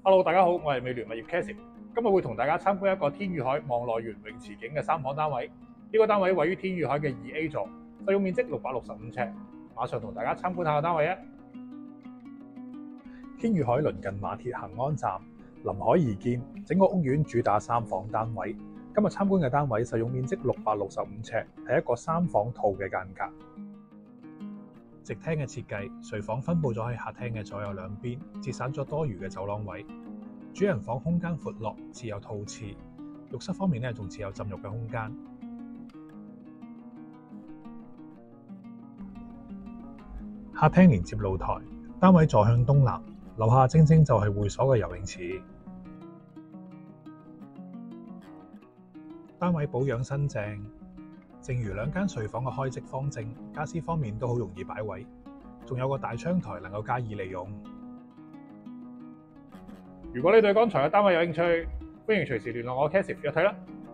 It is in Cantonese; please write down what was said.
Hello，大家好，我係美聯物業 Cassie，今日會同大家參觀一個天宇海望內園泳池景嘅3房單位。呢個單位位於天宇海嘅2A 座，實用面積665尺。馬上同大家參觀下個單位啊！天宇海鄰近馬鐵恆安站，臨海而建，整個屋苑主打3房單位。今日參觀嘅單位實用面積665尺，係一個3房套嘅間隔。直廳嘅設計，睡房分佈咗喺客廳嘅左右兩邊，節省咗多餘嘅走廊位。主人房空間闊落，設有套廁。浴室方面咧，仲設有浸浴嘅空間。客廳連接露台，單位坐向東南，樓下正正就係會所嘅游泳池。單位保養新淨。正如兩間睡房嘅開積方正，家私方面都好容易擺位，仲有個大窗台能夠加以利用。如果你對剛才嘅單位有興趣，歡迎隨時聯絡我 Cassie 約睇啦。